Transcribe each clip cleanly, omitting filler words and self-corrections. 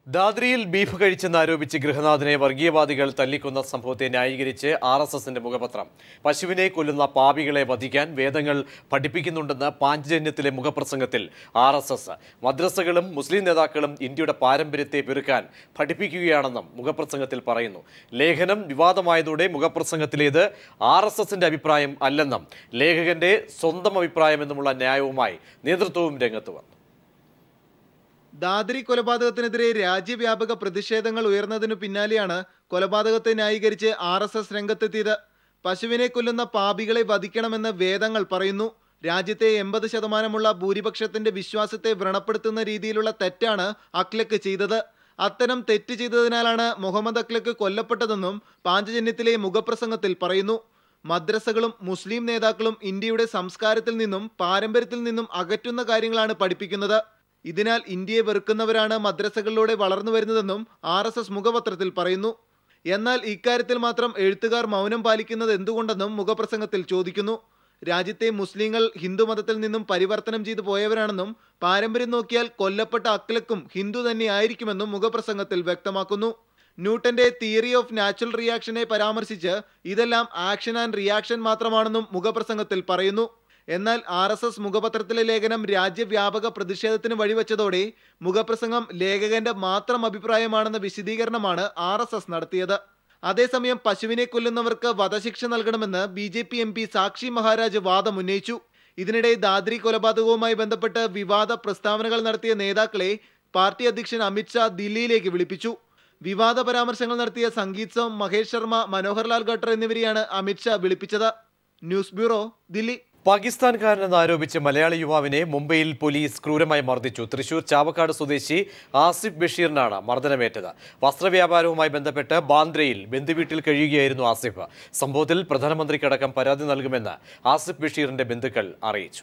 ദാദ്രിയിൽ beef കഴിച്ചെന്ന് ആരോപിച്ച് ഗൃഹനാഥനെ വർഗീയവാദികൾ തല്ലിക്കൊന്ന സംഭവത്തെ ന്യായീകരിച്ച് RSSന്റെ മുഖപത്രം. പശുവിനെ കൊല്ലുന്ന പാപികളെ വധിക്കാൻ വേദങ്ങൾ പഠിപ്പിക്കുന്നുണ്ടെന്ന് പാഞ്ചജന്യത്തിലെ മുഖപ്രസംഗത്തിൽ RSS മദ്രസകളും മുസ്ലിം നേതാക്കളും ഇന്ത്യയുടെ പാരമ്പര്യത്തെ വെറുക്കാൻ പഠിപ്പിക്കുകയാണെന്നും മുഖപ്രസംഗത്തിൽ പറയുന്നു. ലേഖനം വിവാദമായതോടെ മുഖപ്രസംഗത്തിലേത് RSSന്റെ അഭിപ്രായം അല്ലെന്നും ലേഖകന്റെ സ്വന്തം അഭിപ്രായമെന്നുമുള്ള ന്യായവുമായി നേതൃത്വവും രംഗത്ത് വന്നു. ദാദ്രി കൊലപാതകത്തിനെതിരെ രാജ്യവ്യാപക പ്രതിഷേധങ്ങൾ ഉയർന്നതിനു പിന്നാലെയാണ് കൊലപാതകത്തെ ന്യായീകരിച്ച് RSS രംഗത്തെത്തിയത്. പശുവിനെ കൊല്ലുന്ന പാപികളെ വധിക്കണമെന്ന് വേദങ്ങൾ പറയുന്നു. രാജ്യത്തെ 80% ഭൂരിപക്ഷത്തിന്റെ വിശ്വാസത്തെ വ്രണപ്പെടുത്തുന്ന രീതിയിലുള്ള തെറ്റാണ് അഖ്ലക്ക് ചെയ്തത്. അത്തരം തെറ്റ് ചെയ്തതിനാലാണ് മുഹമ്മദ് അഖ്ലക്ക് കൊല്ലപ്പെട്ടതെന്നും പാഞ്ചജന്യത്തിലെ മുഖപ്രസംഗത്തിൽ പറയുന്നു. മദ്രസകളും മുസ്ലിം നേതാക്കളും ഇന്ത്യയുടെ സംസ്കാരത്തിൽ നിന്നും പാരമ്പര്യത്തിൽ നിന്നും അകറ്റുന്ന കാര്യങ്ങളാണ് പഠിപ്പിക്കുന്നത്. ഇതിനാൽ ഇന്ത്യയെ വെറുക്കുന്നവരാണ് മദ്രസകളിലൂടെ വളർന്നു വരുന്നതെന്നും RSS മുഖപത്രത്തിൽ പറയുന്നു. എന്നാൽ ഇക്കാര്യത്തിൽ മാത്രം എഴുത്തുകാർ മൗനം പാലിക്കുന്നത് എന്തുകൊണ്ടെന്നും മുഖപ്രസംഗത്തിൽ ചോദിക്കുന്നു. രാജ്യത്തെ മുസ്ലിങ്ങൾ ഹിന്ദു മതത്തിൽ നിന്നും പരിവർത്തനം ചെയ്തു പോയവരാണെന്നും പാരമ്പര്യം നോക്കിയാൽ കൊല്ലപ്പെട്ട അഖ്ലക്കും ഹിന്ദു തന്നെ ആയിരിക്കുമെന്നും മുഖപ്രസംഗത്തിൽ വ്യക്തമാക്കുന്നു. ന്യൂട്ടന്റെ തിയറി ഓഫ് നാച്ചുറൽ റിയാക്ഷനെ പരാമർശിച്ച് ഇതെല്ലാം ആക്ഷൻ ആൻഡ് റിയാക്ഷൻ മാത്രമാണെന്നും മുഖപ്രസംഗത്തിൽ പറയുന്നു. എന്നാൽ RSS മുഖപത്രത്തിലെ ലേഖനം രാജ്യവ്യാപക പ്രതിഷേധത്തിന് വഴിവെച്ചതോടെ മുഖപ്രസംഗം ലേഖകന്റെ മാത്രം അഭിപ്രായമാണെന്ന വിശദീകരണമാണ് RSS നടത്തിയത്. അതേസമയം പശുവിനെ കൊല്ലുന്നവർക്ക് വധശിക്ഷ നൽകണമെന്ന് BJP MP സാക്ഷി മഹാരാജ് വാദമുന്നയിച്ചു. ഇതിനിടെ ദാദ്രി കൊലപാതകവുമായി ബന്ധപ്പെട്ട് വിവാദ പ്രസ്താവനകൾ നടത്തിയ നേതാക്കളെ പാർട്ടി അധ്യക്ഷൻ അമിത് ഷാ ദില്ലിയിലേക്ക് വിളിപ്പിച്ചു. വിവാദ പരാമർശങ്ങൾ നടത്തിയ സംഗീത് സോം, മഹേഷ് ശർമ്മ, മനോഹർലാൽ ഖട്ടർ എന്നിവരെയാണ് അമിത് ഷാ വിളിപ്പിച്ചത്. News bureau, Delhi. പാകിസ്ഥാൻകാരനെന്ന് ആരോപിച്ച് മലയാളി യുവാവിനെ മുംബൈയിൽ പോലീസ് ക്രൂരമായി മർദ്ദിച്ചു. തൃശൂർ ചാവക്കാട് സ്വദേശി ആസിഫ് ബഷീറിനാണ് മർദ്ദനമേറ്റത്. വസ്ത്രവ്യാപാരവുമായി ബന്ധപ്പെട്ട് ബാന്ദ്രയിൽ ബന്ധുവീട്ടിൽ കഴിയുകയായിരുന്നു ആസിഫ്. സംഭവത്തിൽ പ്രധാനമന്ത്രിക്കടക്കം പരാതി നൽകുമെന്ന് ആസിഫ് ബഷീറിന്റെ ബന്ധുക്കൾ അറിയിച്ചു.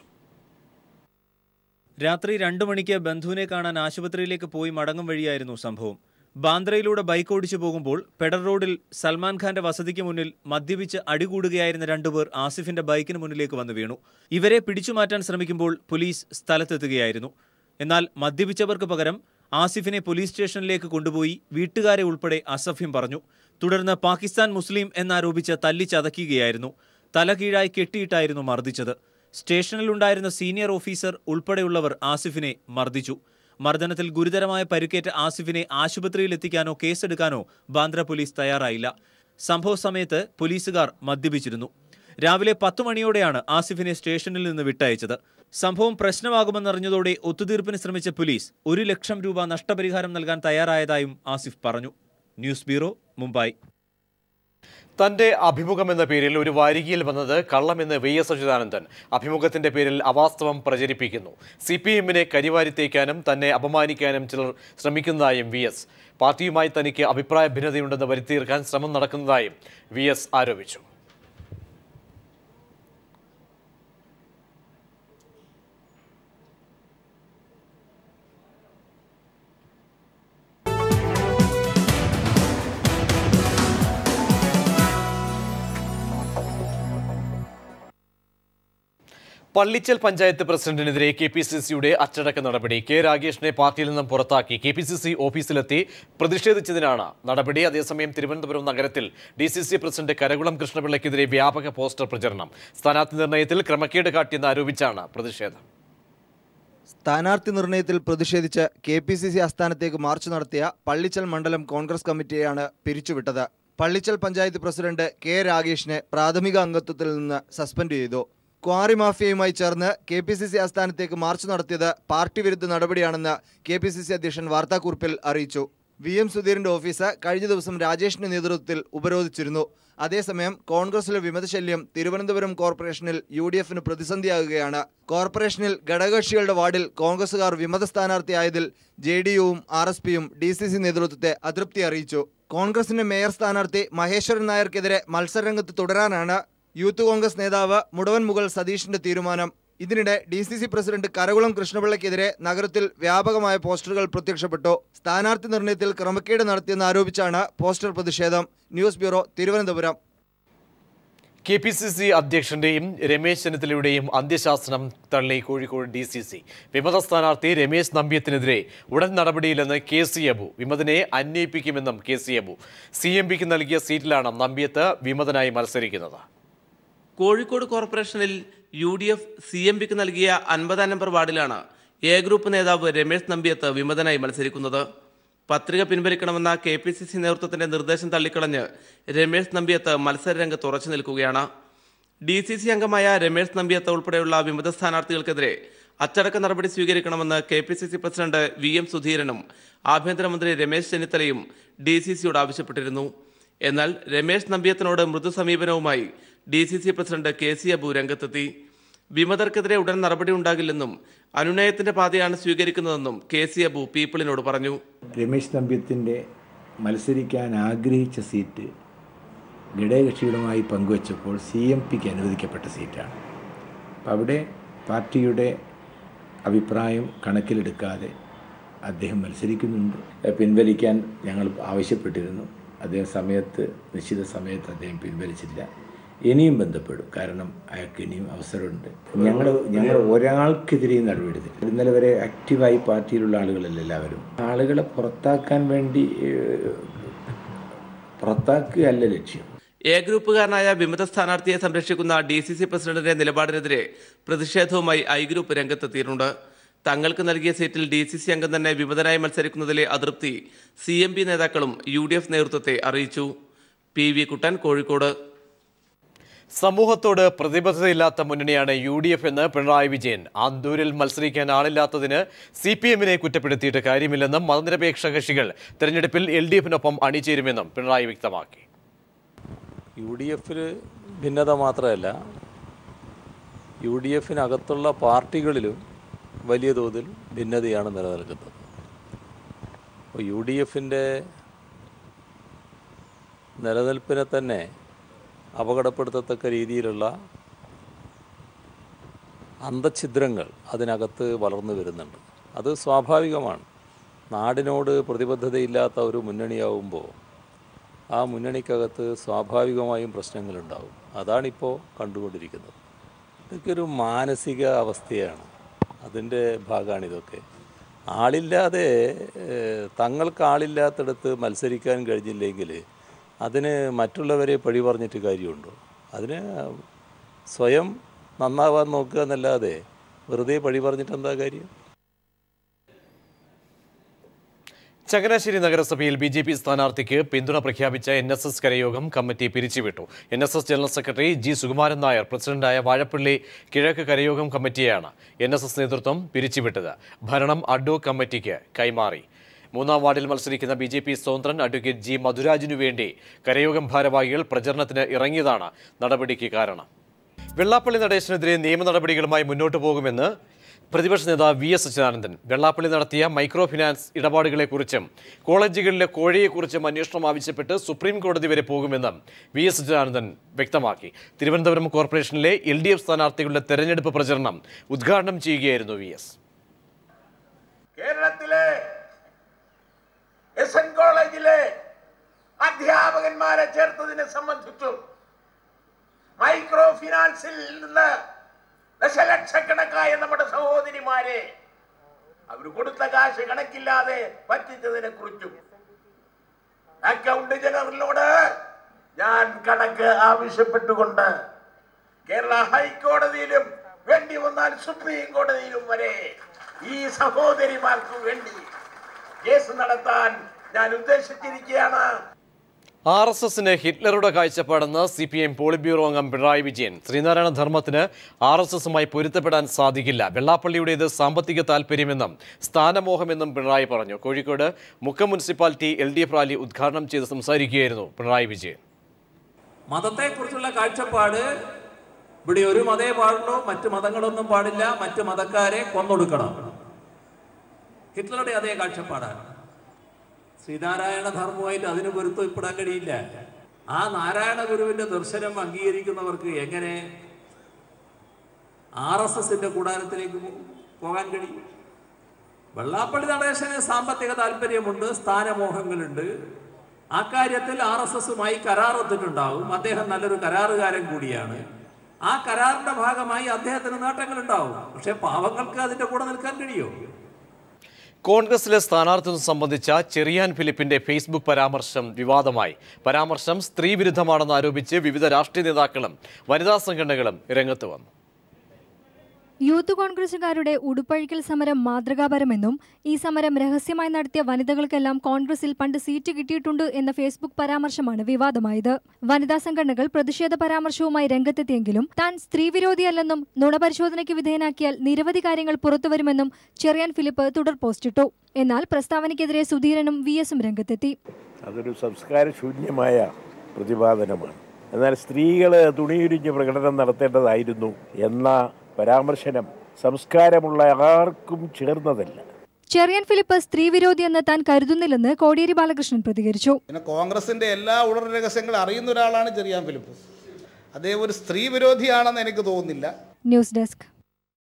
രാത്രി 2 മണിക്ക് ബന്ധുവിനെ കാണാൻ ആശുപത്രിയിലേക്ക് പോയി മടങ്ങും വഴിയായിരുന്നു സംഭവം. ബാന്ദ്രയിലൂടെ ബൈക്ക് ഓടിച്ചു പോകുമ്പോൾ പെഡർ റോഡിൽ സൽമാൻ ഖാന്റെ വസതിക്ക് മുന്നിൽ മദ്യപിച്ച് അടികൂടുകയായിരുന്ന 2 പേർ ആസിഫിന്റെ ബൈക്കിന് മുന്നിലേക്ക് വന്നു വീണു. ഇവരെ പിടിച്ചുമാറ്റാൻ ശ്രമിക്കുമ്പോൾ പോലീസ് സ്ഥലത്തെത്തുകയായിരുന്നു. എന്നാൽ മദ്യപിച്ചവർക്ക് പകരം ആസിഫിനെ പോലീസ് സ്റ്റേഷനിലേക്ക് കൊണ്ടുപോയി വീട്ടുകാരെ ഉൾപ്പെടെ അസഭ്യം പറഞ്ഞു. തുടർന്ന് പാകിസ്ഥാൻ മുസ്ലിം എന്നാരോപിച്ച് തല്ലിച്ചതയ്ക്കുകയായിരുന്നു. തല കീഴായി കെട്ടിയിട്ടായിരുന്നു മർദ്ദിച്ചത്. സ്റ്റേഷനിലുണ്ടായിരുന്ന സീനിയർ ഓഫീസർ ഉൾപ്പെടെയുള്ളവർ ആസിഫിനെ മർദ്ദിച്ചു. മർദ്ദനത്തിൽ ഗുരുതരമായ പരിക്കേറ്റ ആസിഫിനെ ആശുപത്രിയിൽ എത്തിക്കാനോ കേസെടുക്കാനോ ബാന്ദ്ര പോലീസ് തയ്യാറായില്ല. സംഭവ സമയത്ത് പോലീസുകാർ മദ്യപിച്ചിരുന്നു. രാവിലെ 10 മണിയോടെയാണ് ആസിഫിനെ സ്റ്റേഷനിൽ നിന്ന് വിട്ടയച്ചത്. സംഭവം പ്രശ്നമാകുമെന്നറിഞ്ഞതോടെ ഒത്തുതീർപ്പിന് ശ്രമിച്ച പോലീസ് 1 ലക്ഷം രൂപ നഷ്ടപരിഹാരം നൽകാൻ തയ്യാറായതായും ആസിഫ് പറഞ്ഞു. News bureau, Mumbai. തന്റെ അഭിമുഖമെന്ന പേരിൽ ഒരു വാരികയിൽ വന്നത് കള്ളമെന്ന് VS അച്യുതാനന്ദൻ അഭിമുഖത്തിന്റെ പേരിൽ അവാസ്തവം പ്രചരിപ്പിക്കുന്നു. CPM-നെ കരിവാരിത്തേക്കാനും തന്നെ അപമാനിക്കാനും ചിലർ ശ്രമിക്കുന്നതായും VS. പാർട്ടിയുമായി തനിക്ക് അഭിപ്രായ ഭിന്നതയുണ്ടെന്ന് വരുത്തിത്തീർക്കാൻ ശ്രമം നടക്കുന്നതായും VS ആരോപിച്ചു. പള്ളിച്ചൽ പഞ്ചായത്ത് പ്രസിഡന്റിനെതിരെ KPCCയുടെ അച്ചടക്ക നടപടി. K. രാഗേഷിനെ പാർട്ടിയിൽ നിന്നും പുറത്താക്കി. KPCC ഓഫീസിലെത്തി പ്രതിഷേധിച്ചതിനാണ് നടപടി. അതേസമയം തിരുവനന്തപുരം നഗരത്തിൽ DCC പ്രസിഡന്റ് കരകുളം കൃഷ്ണപിള്ളയ്ക്കെതിരെ വ്യാപക പോസ്റ്റർ പ്രചരണം. സ്ഥാനാർത്ഥി നിർണയത്തിൽ ക്രമക്കേട് കാട്ടിയെന്ന് ആരോപിച്ചാണ് പ്രതിഷേധം. സ്ഥാനാർത്ഥി നിർണയത്തിൽ പ്രതിഷേധിച്ച് KPCC ആസ്ഥാനത്തേക്ക് മാർച്ച് നടത്തിയ പള്ളിച്ചൽ മണ്ഡലം കോൺഗ്രസ് കമ്മിറ്റിയെയാണ് പിരിച്ചുവിട്ടത്. Pallichal panchayat president K. രാഗേഷിനെ പ്രാഥമിക അംഗത്വത്തിൽ നിന്ന് സസ്പെൻഡ് ചെയ്തു. ക്വാറി മാഫിയയുമായി ചേർന്ന് KPCC ആസ്ഥാനത്തേക്ക് മാർച്ച് നടത്തിയത് പാർട്ടി വിരുദ്ധ നടപടിയാണെന്ന് KPCC അധ്യക്ഷൻ വാർത്താക്കുറിപ്പിൽ അറിയിച്ചു. VM സുധീറിന്റെ ഓഫീസ് കഴിഞ്ഞ ദിവസം രാജേഷിന്റെ നേതൃത്വത്തിൽ ഉപരോധിച്ചിരുന്നു. അതേസമയം കോൺഗ്രസിലെ വിമതശല്യം തിരുവനന്തപുരം കോർപ്പറേഷനിൽ UDFന് പ്രതിസന്ധിയാകുകയാണ്. കോർപ്പറേഷനിൽ ഘടകകക്ഷികളുടെ വാർഡിൽ കോൺഗ്രസുകാർ വിമത സ്ഥാനാർത്ഥിയായതിൽ JDUവും RSPയും DCC നേതൃത്വത്തെ അതൃപ്തി അറിയിച്ചു. കോൺഗ്രസിന്റെ മേയർ സ്ഥാനാർത്ഥി മഹേശ്വരൻ നായർക്കെതിരെ മത്സരരംഗത്ത് തുടരാനാണ് യൂത്ത് കോൺഗ്രസ് നേതാവ് മുടവൻ മുകൾ സതീഷിന്റെ തീരുമാനം. ഇതിനിടെ DCC പ്രസിഡന്റ് കരകുളം കൃഷ്ണപിള്ളയ്ക്കെതിരെ നഗരത്തിൽ വ്യാപകമായ പോസ്റ്ററുകൾ പ്രത്യക്ഷപ്പെട്ടു. സ്ഥാനാർത്ഥി നിർണയത്തിൽ ക്രമക്കേട് നടത്തിയെന്ന് ആരോപിച്ചാണ് പോസ്റ്റർ പ്രതിഷേധം. News bureau, Thiruvananthapuram. KPCC അധ്യക്ഷന്റെയും രമേശ് ചെന്നിത്തലയുടെയും അന്ത്യശാസനം തള്ളി കോഴിക്കോട് DCC. വിമത സ്ഥാനാർത്ഥി രമേശ് നമ്പ്യത്തിനെതിരെ ഉടൻ നടപടിയില്ലെന്ന് KC അബു. വിമതനെ അന്വേഷിപ്പിക്കുമെന്നും KC അബു. CMPക്ക് നൽകിയ സീറ്റിലാണ് നമ്പ്യത്ത് വിമതനായി മത്സരിക്കുന്നത്. കോഴിക്കോട് കോർപ്പറേഷനിൽ UDF CMPക്ക് നൽകിയ 50 നമ്പർ വാർഡിലാണ് എ ഗ്രൂപ്പ് നേതാവ് രമേശ് നമ്പ്യത്ത് വിമതനായി മത്സരിക്കുന്നത്. പത്രിക പിൻവലിക്കണമെന്ന KPCC നേതൃത്വത്തിന്റെ നിർദ്ദേശം തള്ളിക്കളഞ്ഞ് രമേശ് നമ്പ്യത്ത് മത്സരരംഗത്ത് ഉറച്ചു നിൽക്കുകയാണ്. DCC അംഗമായ രമേശ് നമ്പ്യത്ത് ഉൾപ്പെടെയുള്ള വിമത സ്ഥാനാർത്ഥികൾക്കെതിരെ അച്ചടക്ക നടപടി സ്വീകരിക്കണമെന്ന് KPCC പ്രസിഡന്റ് VM സുധീരനും ആഭ്യന്തരമന്ത്രി രമേശ് ചെന്നിത്തലയും DCCയോട് ആവശ്യപ്പെട്ടിരുന്നു. എന്നാൽ രമേശ് നമ്പ്യത്തിനോട് മൃദു സമീപനവുമായി DCC പ്രസിഡന്റ് KC അബു രംഗത്തെത്തി. വിമതർക്കെതിരെ ഉടൻ നടപടി ഉണ്ടാകില്ലെന്നും അനുനയത്തിന്റെ പാതയാണ് സ്വീകരിക്കുന്നതെന്നും KC അബു പീപ്പിളിനോട് പറഞ്ഞു. രമേശ് നമ്പ്യത്തിൻ്റെ മത്സരിക്കാൻ ആഗ്രഹിച്ച സീറ്റ് ഘടകകക്ഷികളുമായി പങ്കുവച്ചപ്പോൾ CMPക്ക് അനുവദിക്കപ്പെട്ട സീറ്റാണ്. അപ്പം അവിടെ പാർട്ടിയുടെ അഭിപ്രായം കണക്കിലെടുക്കാതെ അദ്ദേഹം മത്സരിക്കുന്നുണ്ട്. പിൻവലിക്കാൻ ഞങ്ങൾ ആവശ്യപ്പെട്ടിരുന്നു. അദ്ദേഹം നിശ്ചിത സമയത്ത് അദ്ദേഹം പിൻവലിച്ചില്ല. ഇനിയും ബന്ധപ്പെടും. കാരണം അയാൾക്ക് ഇനിയും അവസരമുണ്ട്. ഞങ്ങൾ ഒരാൾക്കെതിരെയും നടപടിയെടുത്തില്ല. ഇന്നലെ വരെ ആക്റ്റീവായി പാർട്ടിയിലുള്ള ആളുകളല്ല എല്ലാവരും. ആളുകളെ പുറത്താക്കാൻ വേണ്ടി പുറത്താക്കുകയല്ല ലക്ഷ്യം. എ ഗ്രൂപ്പുകാരനായ വിമത സ്ഥാനാർത്ഥിയെ സംരക്ഷിക്കുന്ന DCC പ്രസിഡന്റിന്റെ നിലപാടിനെതിരെ പ്രതിഷേധവുമായി I ഗ്രൂപ്പ് രംഗത്തെത്തിയിട്ടുണ്ട്. തങ്ങൾക്ക് നൽകിയ സീറ്റിൽ DCC അംഗം തന്നെ വിമതനായി മത്സരിക്കുന്നതിലെ അതൃപ്തി CMP നേതാക്കളും UDF നേതൃത്വത്തെ അറിയിച്ചു. PV കുട്ടൻ, കോഴിക്കോട്. സമൂഹത്തോട് പ്രതിബദ്ധതയില്ലാത്ത മുന്നണിയാണ് UDF എന്ന് പിണറായി വിജയൻ. ആന്തൂരിൽ മത്സരിക്കാൻ ആളില്ലാത്തതിന് CPMനെ കുറ്റപ്പെടുത്തിയിട്ട് കാര്യമില്ലെന്നും മതനിരപേക്ഷ കക്ഷികൾ തെരഞ്ഞെടുപ്പിൽ LDFനൊപ്പം അണിചേരുമെന്നും പിണറായി വ്യക്തമാക്കി. UDFിൽ ഭിന്നത മാത്രമല്ല, UDFിനകത്തുള്ള പാർട്ടികളിലും വലിയ തോതിൽ ഭിന്നതയാണ് നിലനിൽക്കുന്നത്. അപ്പോൾ UDFിൻ്റെ നിലനിൽപ്പിനെ തന്നെ അപകടപ്പെടുത്തത്തക്ക രീതിയിലുള്ള അന്തഛിദ്രങ്ങൾ അതിനകത്ത് വളർന്നു വരുന്നുണ്ട്. അത് സ്വാഭാവികമാണ്. നാടിനോട് പ്രതിബദ്ധതയില്ലാത്ത ഒരു മുന്നണിയാവുമ്പോൾ ആ മുന്നണിക്കകത്ത് സ്വാഭാവികമായും പ്രശ്നങ്ങളുണ്ടാവും. അതാണിപ്പോൾ കണ്ടുകൊണ്ടിരിക്കുന്നത്. ഇതൊക്കെ ഒരു മാനസിക അവസ്ഥയാണ്. അതിൻ്റെ ഭാഗമാണിതൊക്കെ. ആളില്ലാതെ തങ്ങൾക്ക് ആളില്ലാത്തിടത്ത് മത്സരിക്കാൻ കഴിഞ്ഞില്ലെങ്കിൽ അതിന് മറ്റുള്ളവരെ പഴി പറഞ്ഞിട്ട് കാര്യമുണ്ടോ? അതിന് സ്വയം നന്നാവാൻ നോക്കുക എന്നല്ലാതെ വെറുതെ പഴി പറഞ്ഞിട്ട് എന്താ കാര്യം? ചങ്ങനാശ്ശേരി നഗരസഭയിൽ BJP സ്ഥാനാർത്ഥിക്ക് പിന്തുണ പ്രഖ്യാപിച്ച NSS കരയോഗം കമ്മിറ്റി പിരിച്ചുവിട്ടു. NSS general secretary G. Sukumaran Nair പ്രസിഡന്റായ വാഴപ്പള്ളി കിഴക്ക് കരയോഗം കമ്മിറ്റിയാണ് NSS നേതൃത്വം പിരിച്ചുവിട്ടത്. ഭരണം അഡ്വോക് കമ്മിറ്റിക്ക് കൈമാറി. 3-ാം വാർഡിൽ മത്സരിക്കുന്ന BJP സ്വതന്ത്രൻ അഡ്വക്കേറ്റ് G. മധുരാജിനു വേണ്ടി കരയോഗം ഭാരവാഹികൾ പ്രചരണത്തിന് ഇറങ്ങിയതാണ് നടപടിക്ക് കാരണം. വെള്ളാപ്പള്ളി നടേശനെതിരെ നിയമ നടപടികളുമായി മുന്നോട്ടു പോകുമെന്ന് പ്രതിപക്ഷ നേതാവ് VS അച്യുതാനന്ദൻ. വെള്ളാപ്പള്ളി നടത്തിയ മൈക്രോ ഫിനാൻസ് ഇടപാടുകളെക്കുറിച്ചും കോളേജുകളിലെ കോഴയെക്കുറിച്ചും അന്വേഷണം ആവശ്യപ്പെട്ട് സുപ്രീം കോടതി വരെ പോകുമെന്നും VS അച്യുതാനന്ദൻ വ്യക്തമാക്കി. തിരുവനന്തപുരം കോർപ്പറേഷനിലെ LDF സ്ഥാനാർത്ഥികളുടെ തെരഞ്ഞെടുപ്പ് പ്രചരണം ഉദ്ഘാടനം ചെയ്യുകയായിരുന്നു VS. കേരളത്തിലെ SN കോളേജിലെ അധ്യാപകന്മാരെ ചേർത്തതിനെ സംബന്ധിച്ചും മൈക്രോ ഫിനാൻസിൽ നിന്ന് ദശലക്ഷക്കണക്കായ നമ്മുടെ സഹോദരിമാരെ അവർ കൊടുത്ത കാശ് കണക്കില്ലാതെ പറ്റിച്ചതിനെ കുറിച്ചും അക്കൗണ്ട് ജനറലിനോട് ഞാൻ കണക്ക് ആവശ്യപ്പെട്ടുകൊണ്ട് കേരള ഹൈക്കോടതിയിലും വേണ്ടി വന്നാൽ സുപ്രീം കോടതിയിലും വരെ ഈ സഹോദരിമാർക്ക് വേണ്ടി കേസ് നടത്താൻ ഞാൻ ഉദ്ദേശിച്ചിരിക്കുകയാണ്. RSSന് ഹിറ്റ്ലറുടെ കാഴ്ചപ്പാടെന്ന് CPM പോളിറ്റ് ബ്യൂറോ അംഗം പിണറായി വിജയൻ. ശ്രീനാരായണ ധർമ്മത്തിന് RSSുമായി പൊരുത്തപ്പെടാൻ സാധിക്കില്ല. വെള്ളാപ്പള്ളിയുടേത് സാമ്പത്തിക താൽപര്യമെന്നും സ്ഥാനമോഹമെന്നും പിണറായി പറഞ്ഞു. Kozhikode Mukkam municipality LDF rally ഉദ്ഘാടനം ചെയ്ത് സംസാരിക്കുകയായിരുന്നു പിണറായി വിജയൻ. മതത്തെക്കുറിച്ചുള്ള കാഴ്ചപ്പാട് ഇവിടെ ഒരു മതേ പാടുള്ളൂ, മറ്റു മതങ്ങളൊന്നും പാടില്ല, മറ്റു മതക്കാരെ കൊന്നൊടുക്കണം. ഹിറ്റ്ലറുടെ അതേ കാഴ്ചപ്പാടാണ്. ശ്രീനാരായണ ധർമ്മമായിട്ട് അതിന് പൊരുത്തപ്പെടാൻ കഴിയില്ല. ആ നാരായണ ഗുരുവിന്റെ ദർശനം അംഗീകരിക്കുന്നവർക്ക് എങ്ങനെ RSSന്റെ കൂടാരത്തിലേക്ക് പോകാൻ കഴിയും? വെള്ളാപ്പള്ളി നടേശന് സാമ്പത്തിക താല്പര്യമുണ്ട്, സ്ഥാനമോഹങ്ങളുണ്ട്. ആ കാര്യത്തിൽ RSSുമായി കരാർ ഒത്തിട്ടുണ്ടാവും. അദ്ദേഹം നല്ലൊരു കരാറുകാരൻ കൂടിയാണ്. ആ കരാറിന്റെ ഭാഗമായി അദ്ദേഹത്തിന് നേട്ടങ്ങളുണ്ടാവും. പക്ഷെ പാവങ്ങൾക്ക് അതിന്റെ കൂടെ നിൽക്കാൻ കഴിയുമോ? കോൺഗ്രസിലെ സ്ഥാനാർത്ഥിത്വം സംബന്ധിച്ച ചെറിയാൻ ഫിലിപ്പിന്റെ ഫേസ്ബുക്ക് പരാമർശം വിവാദമായി. പരാമർശം സ്ത്രീവിരുദ്ധമാണെന്ന് ആരോപിച്ച് വിവിധ രാഷ്ട്രീയ നേതാക്കളും വനിതാ സംഘടനകളും രംഗത്ത് വന്നു. യൂത്ത് കോൺഗ്രസുകാരുടെ ഉടുപ്പഴിക്കൽ സമരം മാതൃകാപരമെന്നും ഈ സമരം രഹസ്യമായി നടത്തിയ വനിതകൾക്കെല്ലാം കോൺഗ്രസിൽ പണ്ട് സീറ്റ് കിട്ടിയിട്ടുണ്ട് എന്ന ഫേസ്ബുക്ക് പരാമർശമാണ് വിവാദമായത്. വനിതാ സംഘടനകൾ പ്രതിഷേധ പരാമർശവുമായി രംഗത്തെത്തിയെങ്കിലും താൻ സ്ത്രീവിരോധിയല്ലെന്നും നുണപരിശോധനയ്ക്ക് വിധേയനാക്കിയാൽ നിരവധി കാര്യങ്ങൾ പുറത്തുവരുമെന്നും ചെറിയാൻ ഫിലിപ്പ് തുടർ പോസ്റ്റിട്ടു. എന്നാൽ പ്രസ്താവനയ്ക്കെതിരെ സുധീരനും VSും രംഗത്തെത്തി. അതൊരു സംസ്കാരശൂന്യമായ പ്രതിപാദനമാണ്. എന്നാൽ സ്ത്രീകൾ തുണിയുരിഞ്ഞ് പ്രകടനം നടത്തേണ്ടതായിരുന്നു എന്ന പരാമർശനം സംസ്കാരമുള്ള ആർക്കും ചേർന്നതല്ല. ചെറിയാൻ ഫിലിപ്പ് സ്ത്രീവിരോധിയെന്ന് താൻ കരുതുന്നില്ലെന്ന് കോടിയേരി ബാലകൃഷ്ണൻ പ്രതികരിച്ചു. കോൺഗ്രസിന്റെ എല്ലാ ഉടൻ രഹസ്യങ്ങളും അറിയുന്ന ഒരാളാണ് ചെറിയാൻ ഫിലിപ്പ്. അദ്ദേഹം ഒരു സ്ത്രീ വിരോധിയാണെന്ന് എനിക്ക് തോന്നുന്നില്ല. News desk.